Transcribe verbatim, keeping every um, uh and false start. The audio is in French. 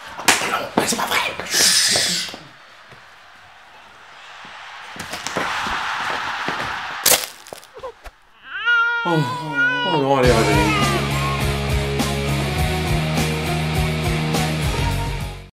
Non, c'est pas vrai. Oh, oh non, allez, allez.